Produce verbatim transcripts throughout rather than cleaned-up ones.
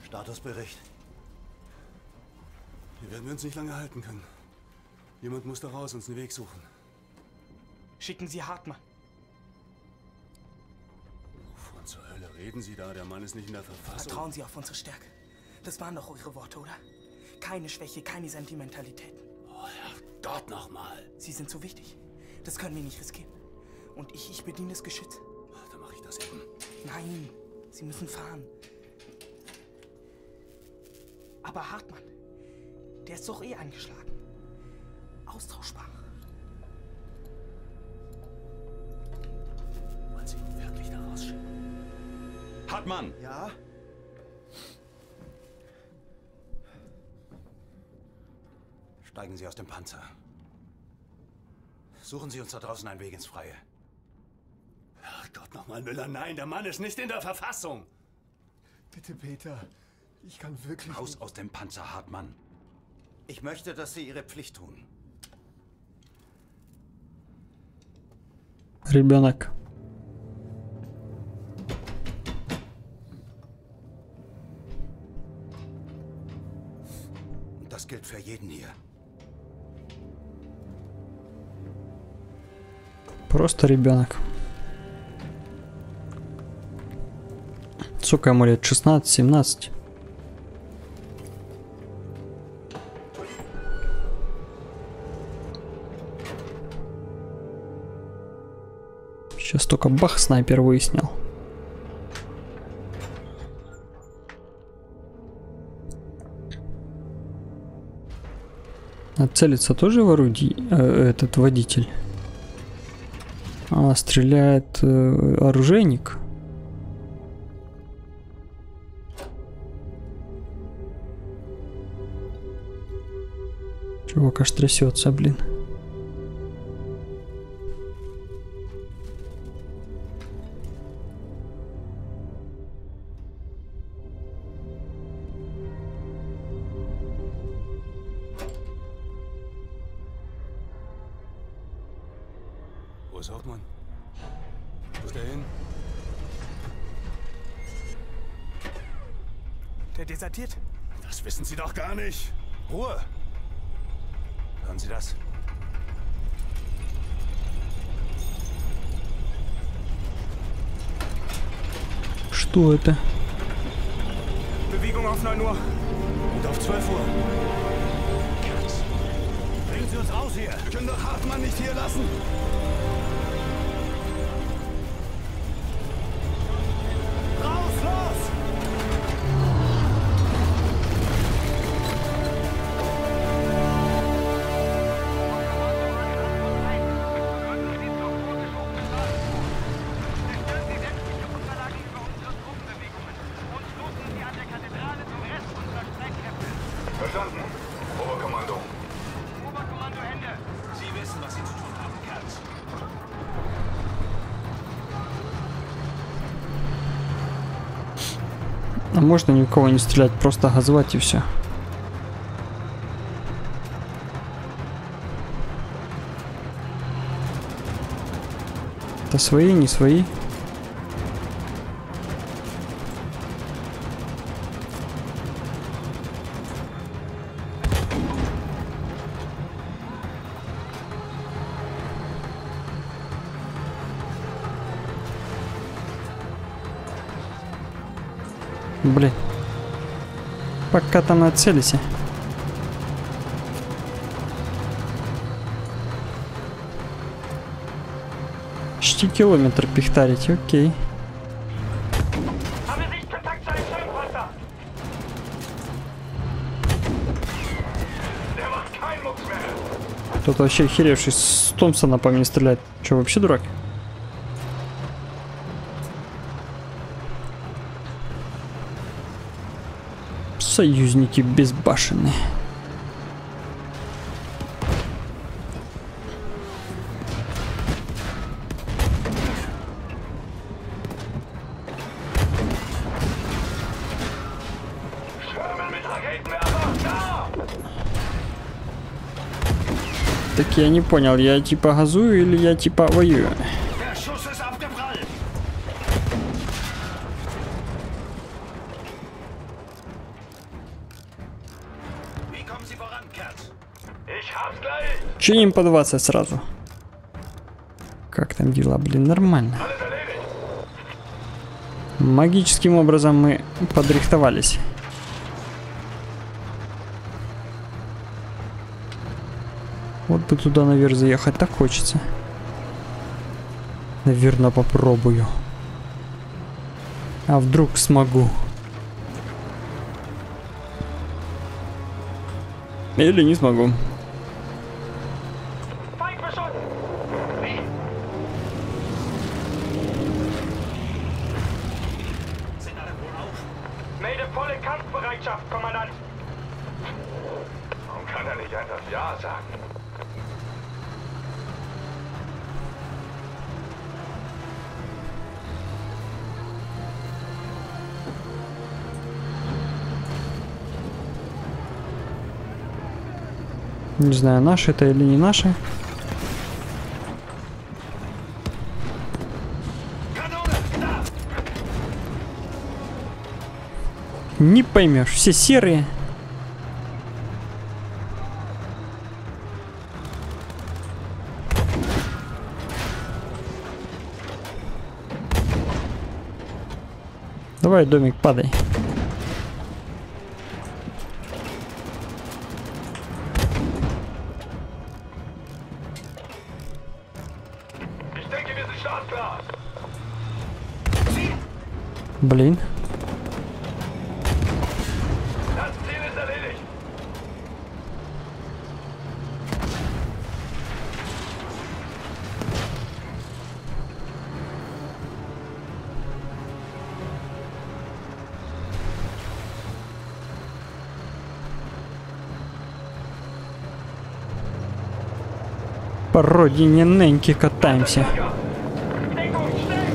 Statusbericht. Hier werden wir uns nicht lange halten können. Jemand muss da raus, uns einen Weg suchen. Schicken Sie Hartmann. Wovon zur Hölle reden Sie da? Der Mann ist nicht in der Verfassung. Vertrauen Sie auf unsere Stärke. Das waren doch eure Worte, oder? Keine Schwäche, keine Sentimentalitäten. Oh, Herrgott nochmal. Sie sind so wichtig. Das können wir nicht riskieren. Und ich, ich bediene das Geschütz. Dann mache ich das eben. Nein, Sie müssen fahren. Aber Hartmann, der ist doch eh angeschlagen. Austauschbar. Wollen Sie ihn wirklich da rausschicken? Hartmann! Ja? Steigen Sie aus dem Panzer. Suchen Sie uns da draußen einen Weg ins Freie. Herrgott nochmal, Müller, nein, der Mann ist nicht in der Verfassung. Bitte, Peter. Ich kann wirklich... Raus aus dem Panzer, Hartmann. Ich möchte, dass Sie Ihre Pflicht tun. Ребенок. Und das gilt für jeden hier. Просто ребенок. Сколько ему лет? шестнадцать, семнадцать. Сейчас только бах, снайпер выяснил. А целится тоже в орудии э, этот водитель? А, стреляет э, оружейник. Чувак аж трясется, блин. Wo ist Hauptmann? Wo ist der hin? Der desertiert. Das wissen Sie doch gar nicht. Ruhe! Hören Sie das? Что это? Bewegung auf neun Uhr. Und auf zwölf Uhr. Bringen Sie uns raus hier! Wir können doch Hartmann nicht hier lassen! Raus, los! Verstanden. Oberkommando. Oberkommando, Hände. Sie wissen, was Sie zu tun haben, Kerls. А можно ни в кого не стрелять, просто газовать и все. Это свои, не свои. Блин. Пока там нацелись. Почти километр пихтарить, окей. Кто-то вообще охеревший с Томпсона по мне стреляет. Че, вообще дурак? Союзники безбашенные. Так я не понял, я типа газую или я типа воюю? Ich hab's gleich. Чиним по двадцать сразу. Как там дела, блин, нормально. Alles erledigt. Магическим образом мы подрихтовались. Вот бы туда наверх заехать, так хочется. Наверное, попробую. А вдруг смогу? Или не смогу. Feind beschossen. Wie? Sind alle wohl auf? Melde volle Kampfbereitschaft, Kommandant. Warum kann er nicht einfach Ja sagen? Не знаю, наше это или не наше. Не поймешь, все серые. Давай, домик, падай. Ich denke, wir sind startklar. Блин. Das Ziel ist erledigt. По родине неньки катаемся. Deckung, schnell!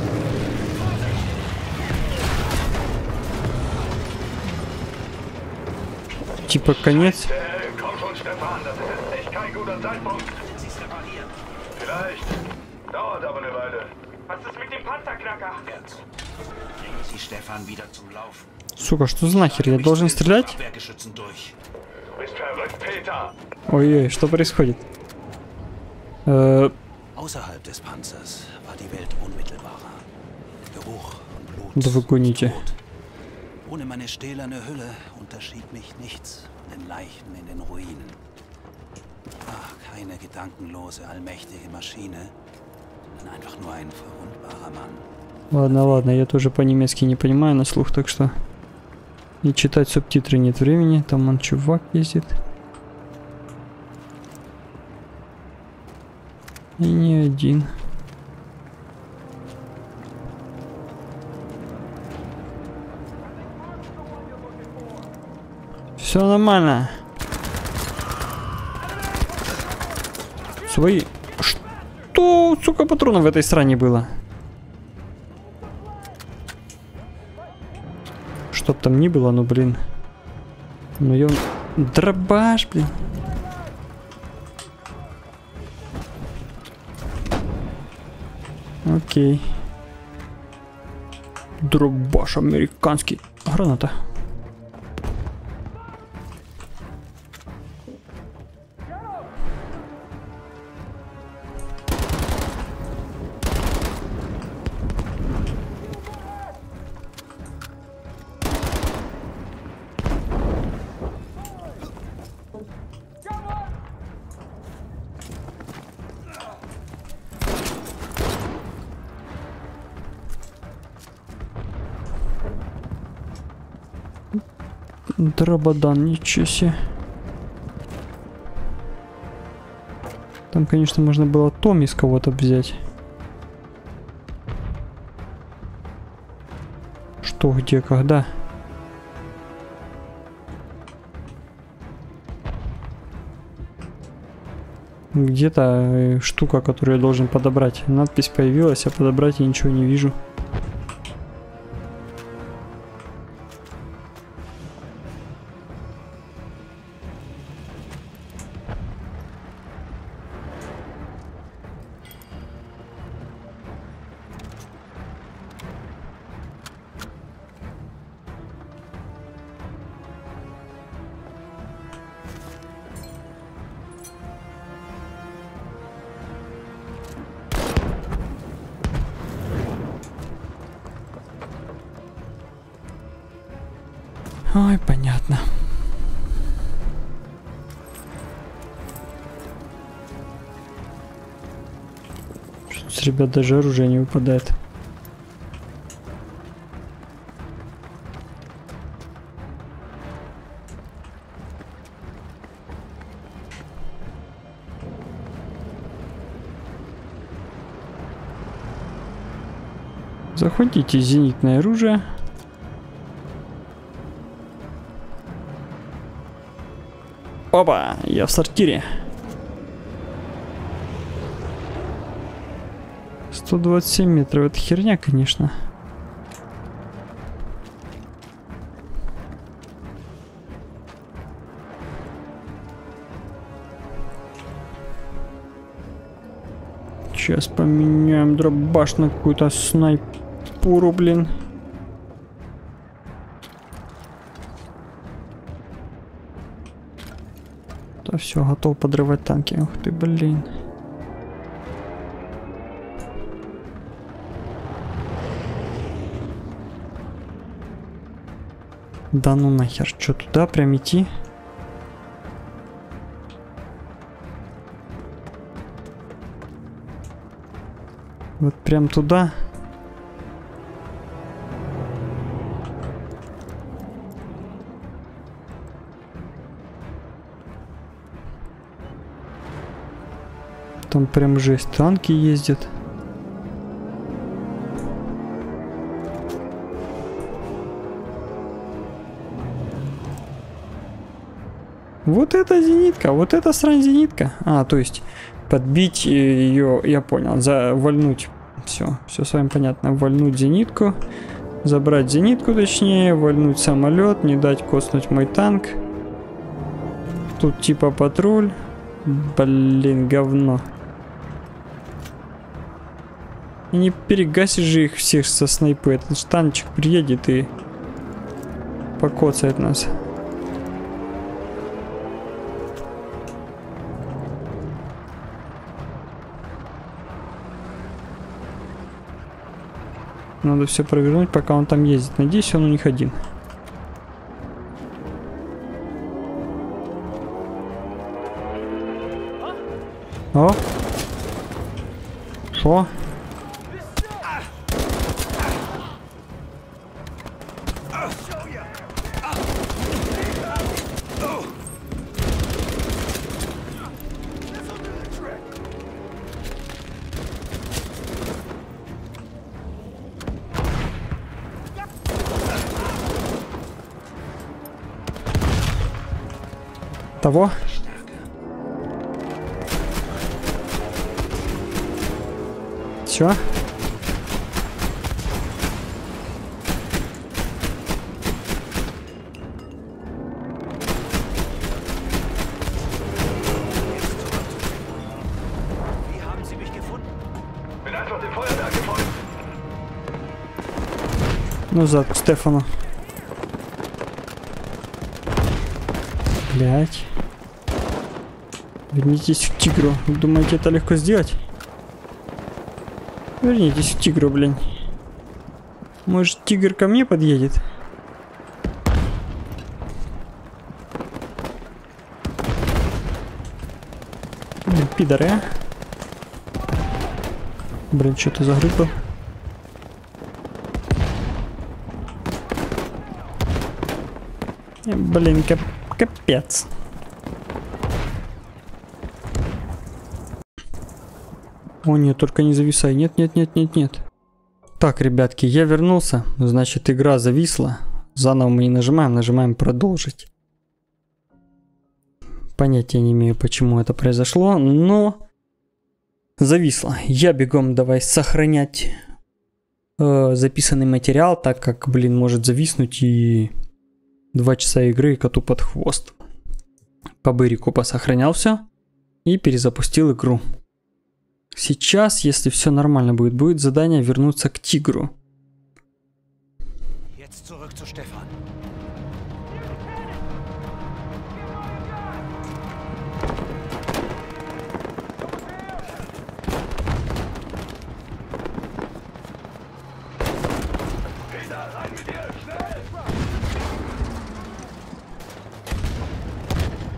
Типа конец. Äh, komm schon, Stefan, das ist jetzt echt kein guter Zeitpunkt. Sie ist repariert. Vielleicht. Dauert aber eine Weile. Was ist mit dem Panzerknacker? Ernst. Bringen Sie Stefan wieder zum Laufen. Сука, что за нахер? Я должен стрелять? Abwehrgeschützen durch. Du bist verrückt, Peter. Ой-ой, что происходит? Э, Außerhalb des Panzers war die Welt unmittelbarer. Geruch und Blut. да вы гоните. Tod. Ohne meine stählerne Hülle unterschied mich nichts von den Leichen in den Ruinen. Ach, keine gedankenlose, allmächtige Maschine, sondern einfach nur ein verwundbarer Mann. Ладно, ладно, я тоже по-немецки не понимаю на слух, так что и читать субтитры нет времени. Там он чувак ездит. И не один. Все нормально. Свои... Что, сука, патронов в этой стране было? Чтоб там ни было, ну блин. Ну я... Дробаш, блин. Окей. Дробаш американский. Граната. Дрободан, ничего себе. Там, конечно, можно было том из кого-то взять. Что, где, когда? Где-то э, штука, которую я должен подобрать. Надпись появилась, а подобрать я ничего не вижу. Ой, понятно. С ребят даже оружие не выпадает. Захватите зенитное оружие. Опа, я в сортире. сто двадцать семь метров, это херня, конечно. Сейчас поменяем дробаш на какую-то снайпуру, блин. Да все, готов подрывать танки. Ух ты, блин. Да ну нахер, что туда прям идти? Вот прям туда. Там прям жесть, танки ездят. Вот это зенитка, вот это срань зенитка. А, то есть подбить ее, я понял, завальнуть. Все, все с вами понятно. Вальнуть зенитку, забрать зенитку точнее, вальнуть самолет, не дать коснуть мой танк. Тут типа патруль. Блин, говно. И не перегасишь же их всех со снайпы. Этот танчик приедет и покоцает нас. Надо все провернуть, пока он там ездит. Надеюсь, он у них один. О! Шо? Того? Все? Назад к Стефану. Блять. Вернитесь к тигру. Вы думаете, это легко сделать? Вернитесь к тигру, блин. Может, тигр ко мне подъедет? Блин, пидоры, а? Блин, что-то за группа. Блин, кап капец. О нет, только не зависай. Нет, нет, нет, нет, нет. Так, ребятки, я вернулся. Значит, игра зависла. Заново мы не нажимаем, нажимаем продолжить. Понятия не имею, почему это произошло, но зависло. Я бегом давай сохранять э, записанный материал, так как, блин, может зависнуть и два часа игры коту под хвост. По бырику посохранял все и перезапустил игру. Сейчас, если все нормально будет, будет задание вернуться к тигру.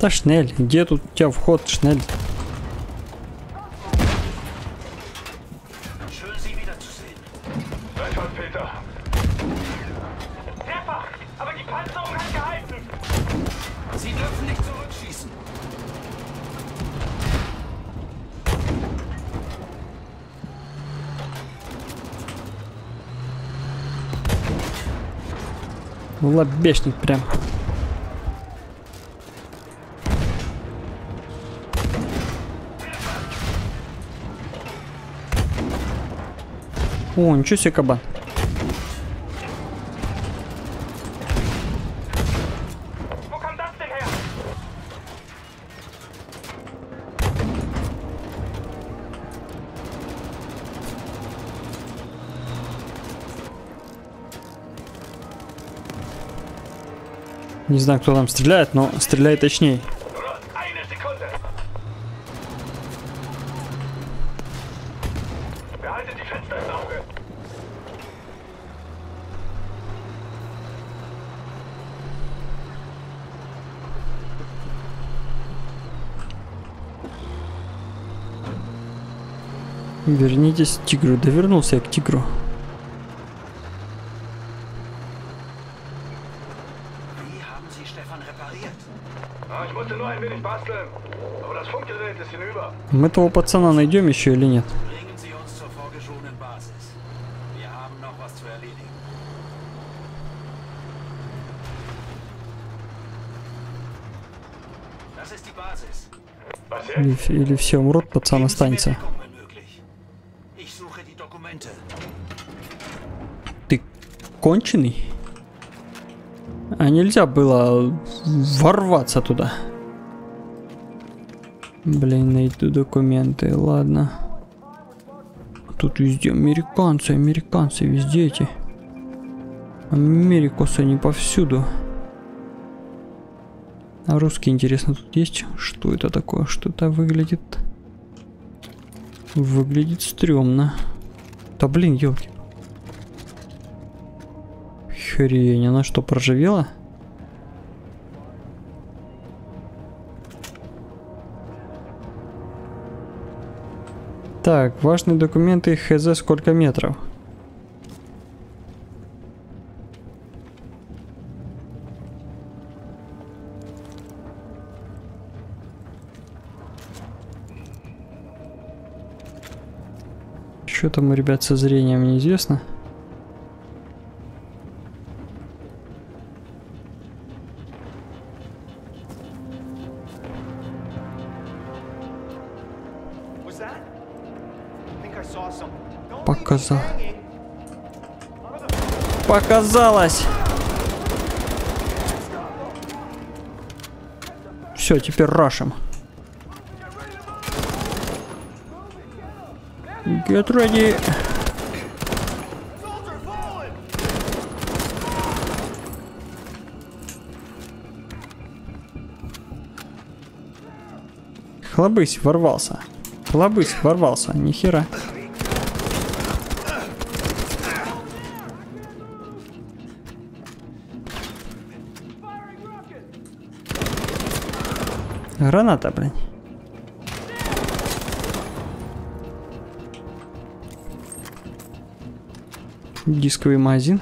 Да, Шнель, где тут у тебя вход, Шнель? Schön, Sie wiederzusehen. Gleichfalls, Peter. Mehrfach, aber die Panzerung hat gehalten. Sie dürfen nicht zurückschießen. Лобешник прям. О, ничего себе, кабан. Wo kam das denn her? Не знаю, кто там стреляет, но стреляет точнее. Nur eine Sekunde. Behaltet die Fenster im Auge. Вернитесь к тигру. Да вернулся я к тигру. Wie haben Sie Stefan repariert? Ah, ich musste nur ein wenig basteln. Aber das Funkgerät ist hinüber. Мы того пацана найдем еще или нет? Bringen Sie uns zur vorgeschobenen Basis. Wir haben noch was zu erledigen. Das ist die Basis. Was jetzt? Или, или все умрут, пацан Geben Sie mir останется. Deckung, wenn möglich. Ich suche die Dokumente. Ты конченый? А нельзя было ворваться туда. Блин, найду документы, ладно. Тут везде американцы, американцы, везде эти. Америкосы не повсюду. А русские, интересно, тут есть? Что это такое? Что-то выглядит... Выглядит стрёмно. Да блин, елки. Хрень, она что, проржавела? Так, важные документы, хз сколько метров. Что там у ребят со зрением, неизвестно. Показал. Показалось. Все, теперь рашим. Get ready. Хлобысь, ворвался. Хлобысь, ворвался. Нихера. Граната, блин. Дисковый магазин.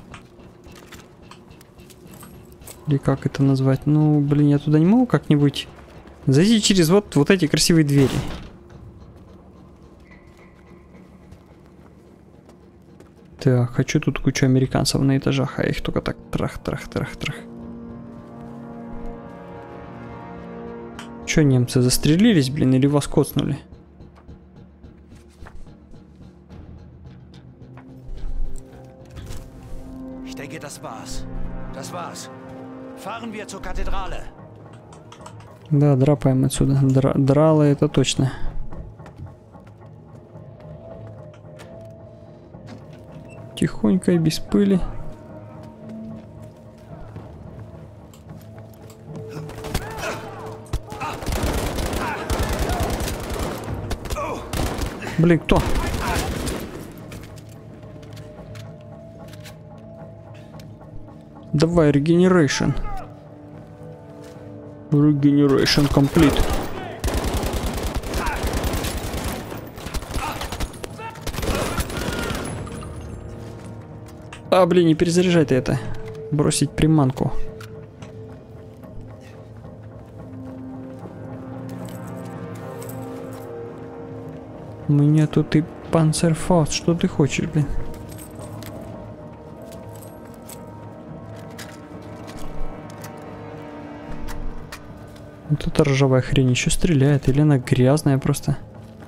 Или как это назвать? Ну, блин, я туда не могу как-нибудь зайти через вот, вот эти красивые двери. Так, хочу тут кучу американцев на этажах, а их только так трах-трах-трах-трах. Че, немцы застрелились, блин, или вас коцнули? Ich denke, das war's. Das war's. Fahren wir zur Kathedrale. Да, драпаем отсюда. Дра драла это точно. Тихонько и без пыли. Блин, кто? Давай, регенерейшн. Regeneration complete. А, блин, не перезаряжай ты это. Бросить приманку. У меня тут и панцерфаust. Что ты хочешь, блин? Вот эта ржавая хрень еще стреляет. Или она грязная просто?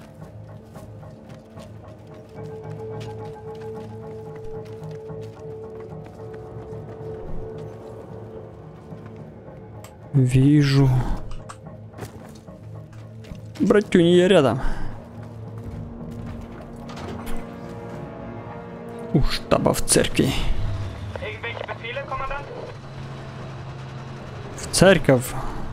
Вижу. Братюни, я рядом. У штаба в церкви. В церковь.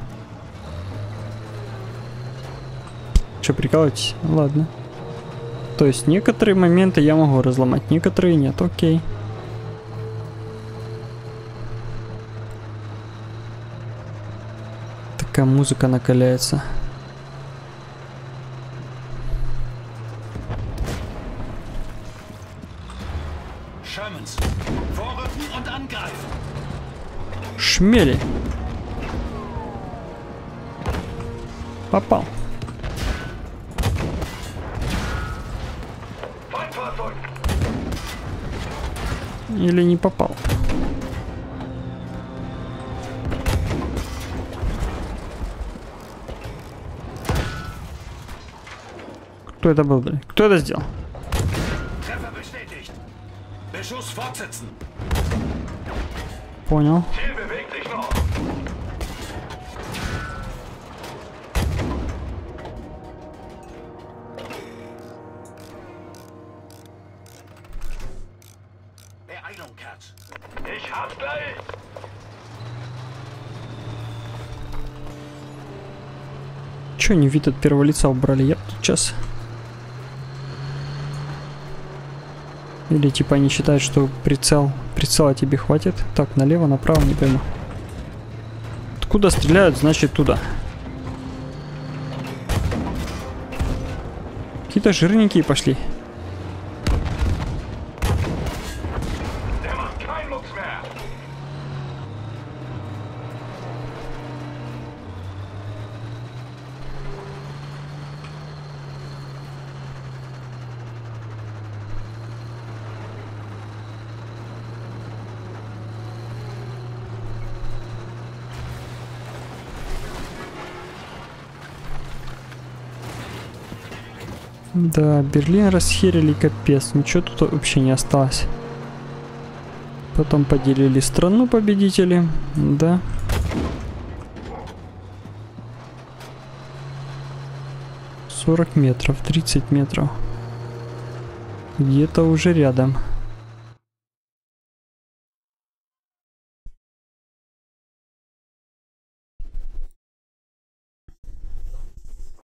Че, прикалываетесь? Ладно. То есть некоторые моменты я могу разломать, некоторые нет. Окей. Такая музыка накаляется. Шмели. Попал. Или не попал. Кто это был, блин? Кто это сделал? Понял. Че они вид от первого лица убрали? Я тут сейчас... Или типа они считают, что прицел, прицела тебе хватит. Так, налево, направо, не пойму. Откуда стреляют, значит туда. Какие-то жирненькие пошли. Да, Берлин расхерили капец, ничего тут вообще не осталось. Потом поделили страну победители, да. сорок метров, тридцать метров. Где-то уже рядом.